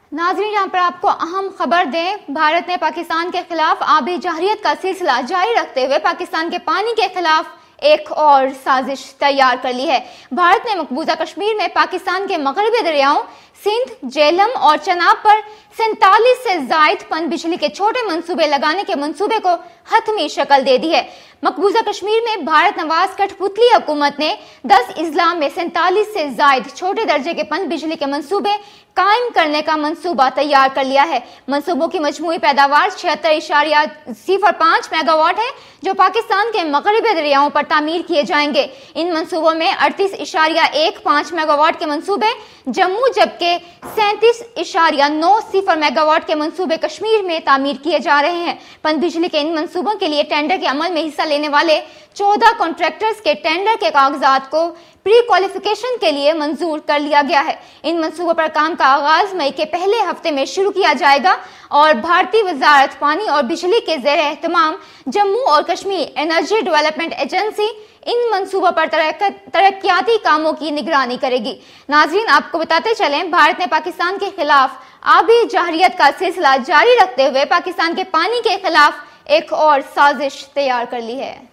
नाज़रीन, यहाँ पर आपको अहम खबर दें, भारत ने पाकिस्तान के खिलाफ आबी जहरियत का सिलसिला जारी रखते हुए पाकिस्तान के पानी के खिलाफ एक और साजिश तैयार कर ली है। भारत ने मकबूजा कश्मीर में पाकिस्तान के मगरबी दरियाओं सिंध, झेलम और चनाब पर 47 से जायद पनबिजली के छोटे मंसूबे लगाने के मंसूबे को हतमी शक्ल दे दी है। मकबूजा कश्मीर में भारत नवाज कठपुतली हुकूमत ने 10 अजला में 47 से जायद छोटे दर्जे के पनबिजली के मंसूबे कायम करने का मंसूबा तैयार कर लिया है। मंसूबों की मजमूई पैदावार 76.05 मेगावाट है, जो पाकिस्तान के मगरबी दरियाओं पर तामीर किए जाएंगे। इन मंसूबों में 38.15 मेगावाट के मंसूबे जम्मू, जबकि 37.90 मेगावाट के मंसूबे कश्मीर में तामीर किए जा रहे हैं। पनबिजली के इन मंसूबों के लिए टेंडर के अमल में हिस्सा लेने वाले 14 कॉन्ट्रैक्टर्स के टेंडर के कागजात को प्री क्वालिफिकेशन के लिए मंजूर कर लिया गया है। इन मंसूबों पर काम का आगाज मई के पहले हफ्ते में शुरू किया जाएगा और भारतीय वजारत पानी और बिजली के ज़ेर एहतमाम जम्मू और कश्मीर एनर्जी डेवलपमेंट एजेंसी इन मंसूबों पर तरक्याती कामों की निगरानी करेगी। नाज़रीन, आपको बताते चलें, भारत ने पाकिस्तान के खिलाफ आबी जहरियत का सिलसिला जारी रखते हुए पाकिस्तान के पानी के खिलाफ एक और साजिश तैयार कर ली है।